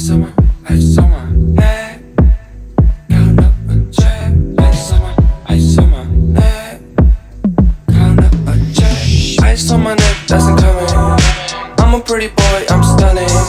ice on my head. Count up a check. Ice on my head. Count up a check. Ice on my neck, that's incoming. I'm a pretty boy, I'm stunning.